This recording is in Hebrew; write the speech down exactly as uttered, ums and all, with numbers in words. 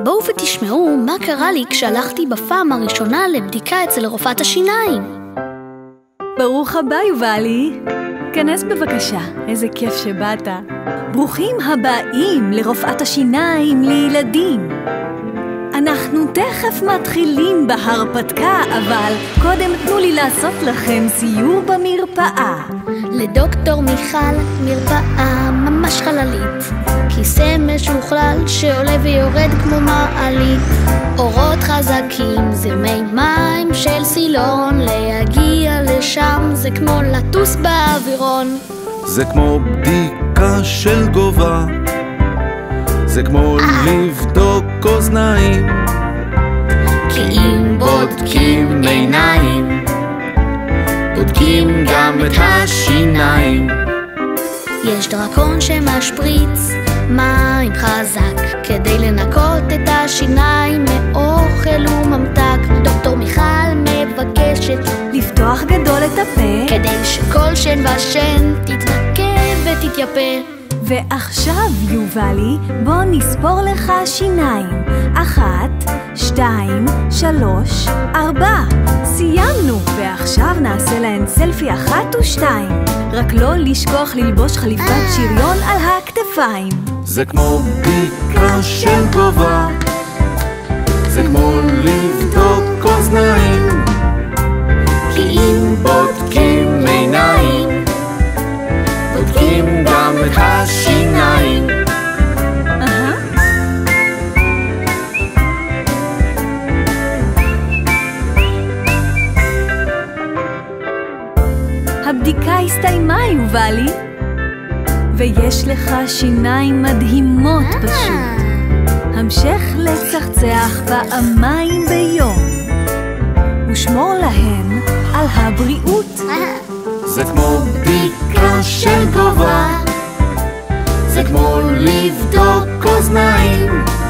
בואו ותשמעו מה קרה לי כשהלכתי בפעם הראשונה לבדיקה אצל רופאת השיניים. ברוך הבא, יובלי. כנס בבקשה, איזה כיף שבאת. ברוכים הבאים לרופאת השיניים לילדים. אנחנו תכף מתחילים בהרפתקה, אבל קודם תנו לי לעשות לכם סיור במרפאה. לדוקטור מיכל מרפאה ממש חללית, כיסא משוכלל שעולה ויורד כמו מעלית, אורות חזקים, זרמי מים של סילון, להגיע לשם זה כמו לטוס באווירון. זה כמו בדיקה של גובה, זה כמו לבדוק אוזניים, כי אם בודקים עיניים, בודקים גם את השיניים. יש דרקון שמשפריץ מים חזק כדי לנקות את השיניים מאוכל וממתק. דוקטור מיכל מבקשת לפתוח גדול את הפה כדי שכל שן ושן תתנקה ותתייפה. ועכשיו, יובלי, בוא נספור לך שיניים. אחת, שתיים, שלוש, ארבע. סיימנו, ועכשיו נעשה להן סלפי אחת ושתיים. רק לא לשכוח ללבוש חליפת שריון על הכתפיים. זה כמו בדיקה של גובה, זה כמו לבדוק אוזניים, כי אם בודקים עיניים, בודקים גם את השיניים. הבדיקה הסתיימה, יובלי, ויש לך שיניים מדהימות פשוט. המשך לצחצח פעמיים ביום ושמור להם על הבריאות. זה כמו בדיקה של גובה, זה כמו לבדוק אוזניים,